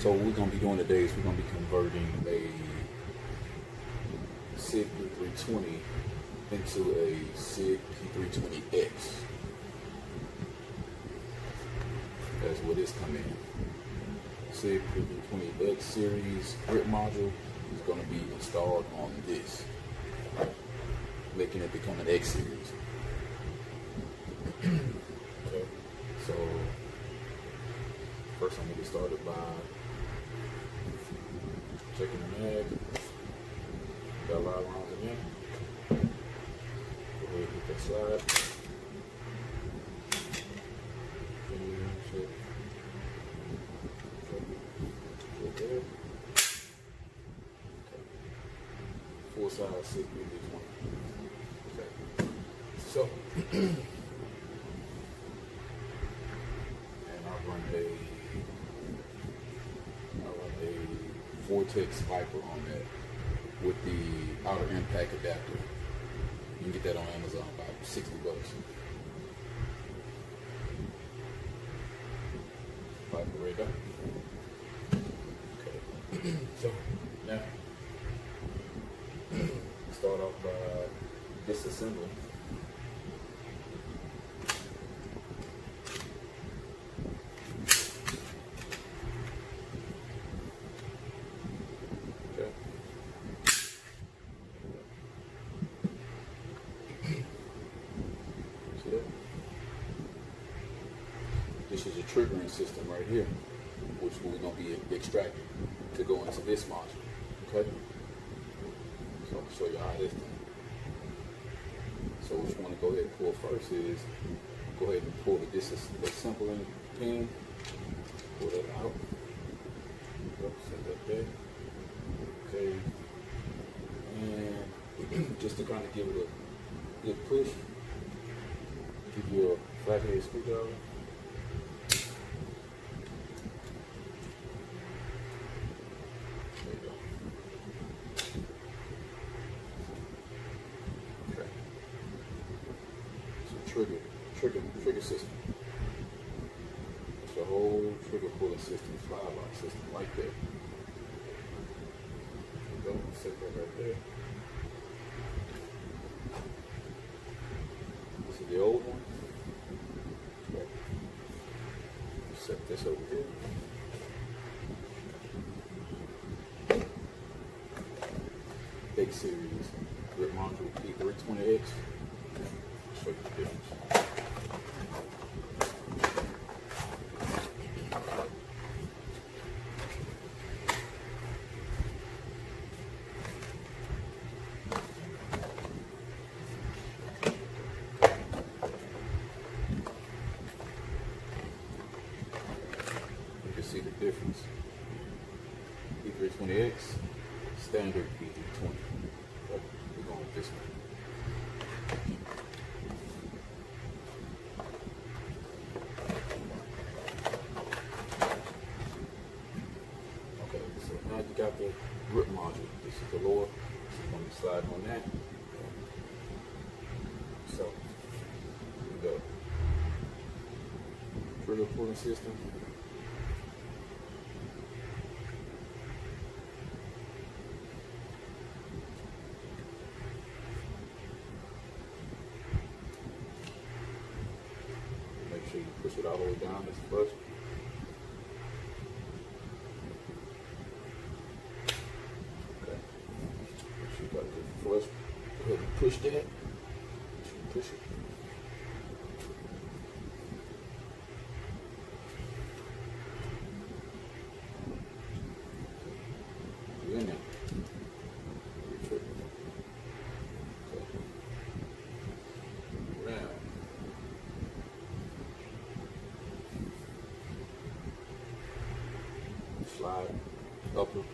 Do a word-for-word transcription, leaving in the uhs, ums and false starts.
So what we're gonna be doing today is we're gonna be converting a SIG P three twenty into a SIG P three twenty X. That's where this come in. SIG P three twenty X series grip module is gonna be installed on this, making it become an X series. Okay. So first I'm gonna get started by checking the mag. Got a lot of rounds in there. Go ahead and hit that slide. And check. Check. Check there. Okay. Full size SIG P three twenty. Okay. So and I'll run a I'll run a Vortex Viper on that with the outer impact adapter. You can get that on Amazon about sixty bucks. Viper radar. Okay. So now start off by disassembling. This is a triggering system right here, which we're going to be extracting to go into this module. Okay? So I'll show you how this done. So what you want to go ahead and pull first is go ahead and pull the disassembling pin, pull that out, set that there. Okay, and just to kind of give it a good push, give you a flathead screwdriver. Trigger, trigger, trigger system. It's a whole trigger pulling system, fly lock system, right there. Go and set that right there. This is the old one. Okay. Set this over here. X series grip module P three twenty X. Show you the difference. You can see the difference. P three twenty X, standard P three twenty. But we're going with this one. You got the grip module. This is the lower. So I'm going to slide on that. So here we go. Trigger pulling system. Make sure you push it all the way down this first. Flush. Go ahead and push that. Push it. You're in there. Okay. Round. Slide upward.